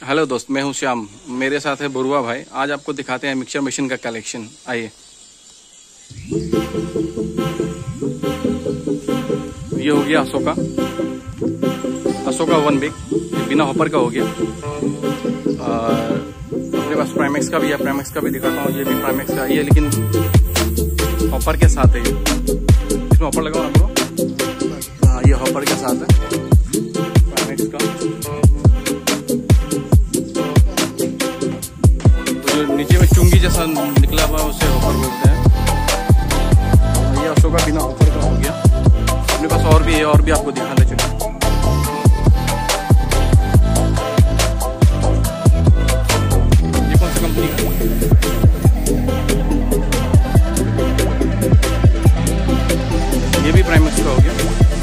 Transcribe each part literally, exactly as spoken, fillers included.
Hello दोस्त, मैं हूं श्याम, मेरे साथ है बुरुआ भाई। आज आपको दिखाते हैं मिक्सर मशीन का कलेक्शन। आइए। ये हो गया अशोका अशोका वन बिग, बिना हॉपर का हो गया। और अपने पास प्राइमेक्स का भी है, प्राइमेक्स का भी दिखाता हूँ। ये भी प्राइमेक्स का ही है, लेकिन हॉपर के साथ है। ये इसमें हॉपर लगाओ आपको। हाँ, ये हॉपर के साथ है प्राइमेक्स का। नीचे में चुंगी जैसा निकला हुआ उसे हॉपर बोलते हैं। ये अशोका बिना हॉपर का हो गया। अपने पास और भी है, और भी आपको दिखाना चाहिए। ये कौन सी कंपनी का? ये भी प्राइमेक्स का हो गया।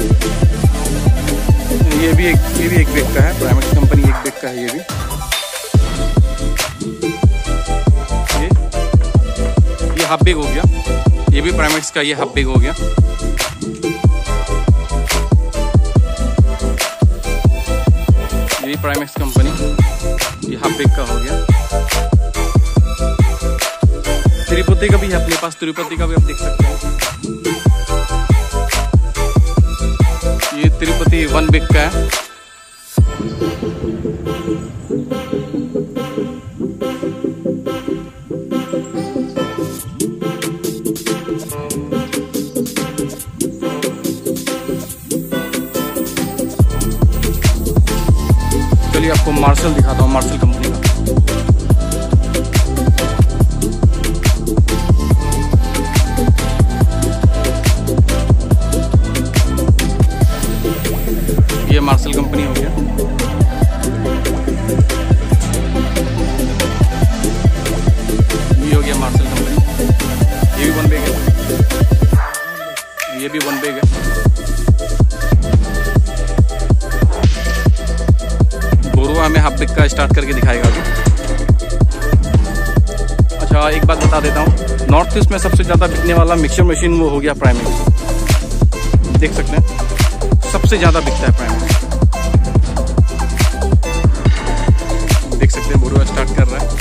ये भी एक ये भी एक बेग का है, प्राइमेक्स कंपनी एक बेग का है। ये भी हाफ बिग हो गया। ये भी प्राइमेक्स का, ये हाफ बिग हो गया। ये भी प्राइमेक्स कंपनी, ये हाफ बिग का हो गया। तिरुपति का भी है अपने पास, तिरुपति का भी आप देख सकते हैं। ये तिरुपति वन बिग का है। चलिए आपको मार्शल दिखाता हूँ, मार्शल कंपनी का। ये मार्शल कंपनी हो गया। ये हो गया मार्शल कंपनी। ये भी वन बेग है। ये भी वन बेग है। बुरुआ हमें हाफ बिग का स्टार्ट करके दिखाएगा अभी। अच्छा, एक बात बता देता हूँ, नॉर्थ ईस्ट में सबसे ज़्यादा बिकने वाला मिक्सर मशीन वो हो गया प्राइमेक्स। देख सकते हैं, सबसे ज़्यादा बिकता है प्राइमेक्स। देख सकते हैं बुरुआ स्टार्ट कर रहा है।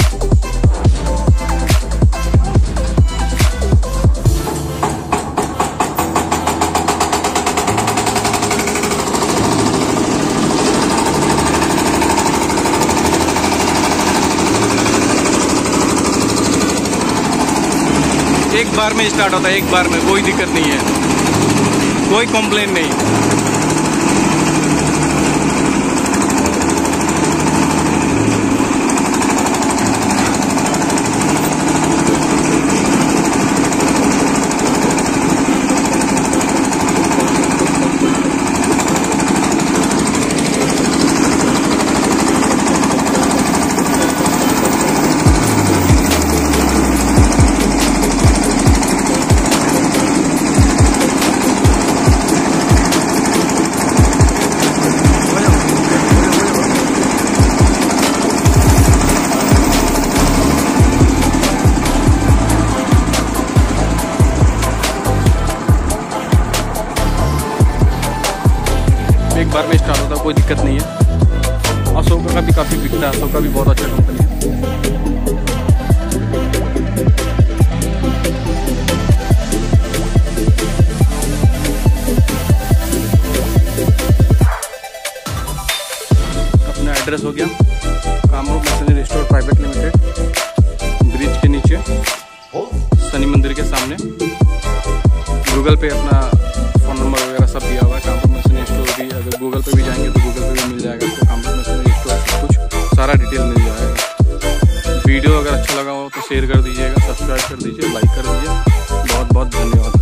एक बार में स्टार्ट होता है, एक बार में, कोई दिक्कत नहीं है, कोई कंप्लेन नहीं। एक बार में स्टार्ट होता है, कोई दिक्कत नहीं है। अशोका का भी काफ़ी बिकता है, अशोका भी बहुत अच्छा कंपनी है। अपना एड्रेस हो गया Kamrup machinery store private limited, bridge के नीचे, शनि मंदिर के सामने। गूगल पे अपना फ़ोन नंबर वगैरह सब दिया हुआ है। कामरूप मशीनरी स्टोर भी, अगर गूगल पे भी जाएंगे तो गूगल पे भी मिल जाएगा आपको। कामरूप मशीनरी स्टोर सब कुछ सारा डिटेल मिल जाएगा। वीडियो अगर अच्छा लगा हो तो शेयर कर दीजिएगा, सब्सक्राइब कर दीजिए, लाइक कर दीजिए। बहुत बहुत धन्यवाद।